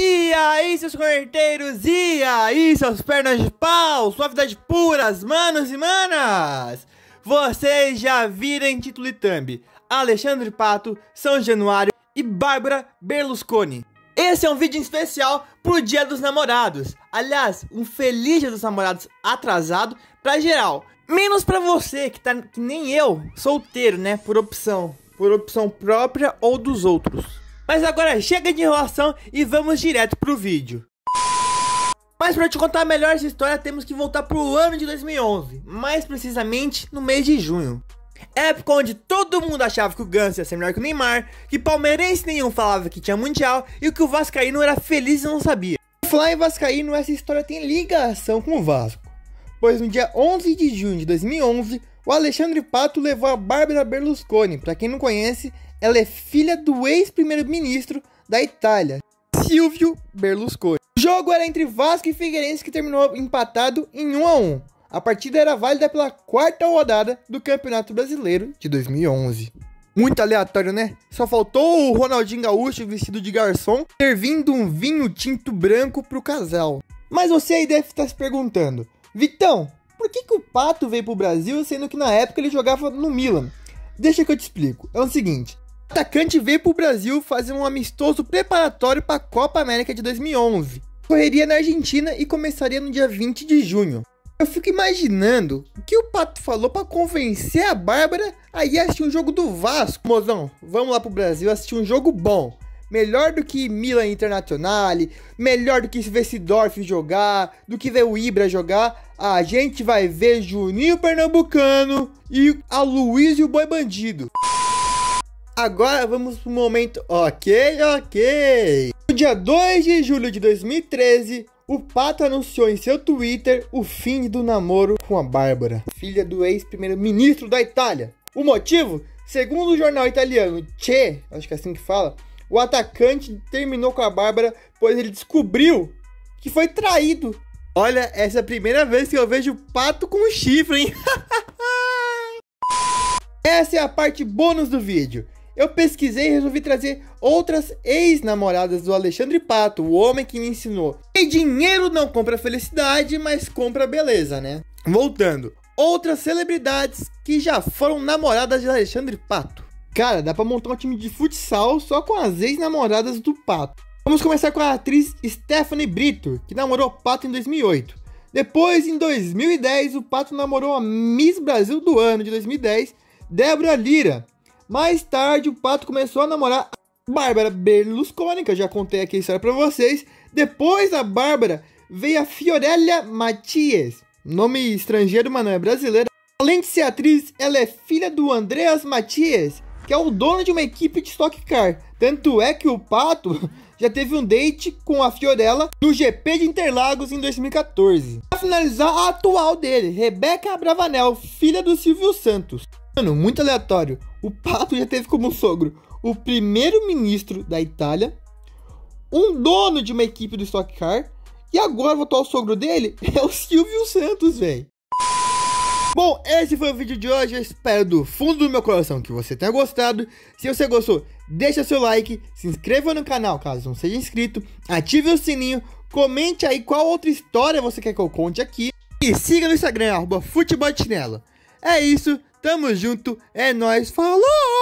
E aí, seus corneteiros, e aí, seus pernas de pau, suavidade puras, manos e manas! Vocês já viram em título e thumb Alexandre Pato, São Januário e Bárbara Berlusconi. Esse é um vídeo especial pro Dia dos Namorados. Aliás, um feliz Dia dos Namorados atrasado pra geral. Menos pra você, que nem eu, solteiro, né, por opção própria ou dos outros. Mas agora chega de enrolação e vamos direto pro vídeo. Mas para te contar melhor essa história, temos que voltar pro ano de 2011, mais precisamente no mês de junho. Época onde todo mundo achava que o Ganso ia ser melhor que o Neymar, que palmeirense nenhum falava que tinha mundial e que o vascaíno era feliz e não sabia. Falar em vascaíno, essa história tem ligação com o Vasco, pois no dia 11 de junho de 2011, o Alexandre Pato levou a Bárbara Berlusconi. Para quem não conhece, ela é filha do ex-primeiro-ministro da Itália, Silvio Berlusconi. O jogo era entre Vasco e Figueirense, que terminou empatado em 1-1. A partida era válida pela quarta rodada do Campeonato Brasileiro de 2011. Muito aleatório, né? Só faltou o Ronaldinho Gaúcho vestido de garçom servindo um vinho tinto branco pro casal. Mas você aí deve estar se perguntando: Vitão, por que o Pato veio pro Brasil, sendo que na época ele jogava no Milan? Deixa que eu te explico. É o seguinte: o atacante veio pro Brasil fazer um amistoso preparatório para a Copa América de 2011. Correria na Argentina e começaria no dia 20 de junho. Eu fico imaginando o que o Pato falou para convencer a Bárbara a ir assistir um jogo do Vasco. Mozão, vamos lá pro Brasil assistir um jogo bom. Melhor do que Milan Internazionale, melhor do que ver Seedorf jogar, do que ver o Ibra jogar. A gente vai ver Juninho Pernambucano e Aloysio Boi Bandido. Agora vamos pro momento ok. No dia 2 de julho de 2013, o Pato anunciou em seu Twitter o fim do namoro com a Bárbara, filha do ex-primeiro-ministro da Itália. O motivo? Segundo o jornal italiano Che, acho que é assim que fala, o atacante terminou com a Bárbara pois ele descobriu que foi traído. Olha, essa é a primeira vez que eu vejo Pato com chifre, hein? Essa é a parte bônus do vídeo. Eu pesquisei e resolvi trazer outras ex-namoradas do Alexandre Pato, o homem que me ensinou que dinheiro não compra felicidade, mas compra beleza, né? Voltando, outras celebridades que já foram namoradas de Alexandre Pato. Cara, dá pra montar um time de futsal só com as ex-namoradas do Pato. Vamos começar com a atriz Stephanie Brito, que namorou o Pato em 2008. Depois, em 2010, o Pato namorou a Miss Brasil do ano de 2010, Débora Lira. Mais tarde, o Pato começou a namorar a Bárbara Berlusconi, que eu já contei aqui a história pra vocês. Depois da Bárbara, veio a Fiorella Matias, nome estrangeiro, mas não é brasileira. Além de ser atriz, ela é filha do Andreas Matias, que é o dono de uma equipe de Stock Car. Tanto é que o Pato já teve um date com a Fiorella no GP de Interlagos em 2014. Para finalizar, a atual dele, Rebeca Abravanel, filha do Silvio Santos. Mano, muito aleatório. O Pato já teve como sogro o primeiro-ministro da Itália, um dono de uma equipe do Stock Car, e agora o atual sogro dele é o Silvio Santos, velho. Bom, esse foi o vídeo de hoje. Eu espero do fundo do meu coração que você tenha gostado. Se você gostou, deixa seu like, se inscreva no canal caso não seja inscrito, ative o sininho, comente aí qual outra história você quer que eu conte aqui e siga no Instagram, @futeboldechinelo. É isso, tamo junto, é nóis, falou!